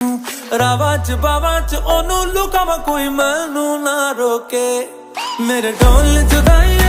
रावां च बावां च ओनू लुकावां कोई मैनू ना रोके मेरे ढोल जुदाई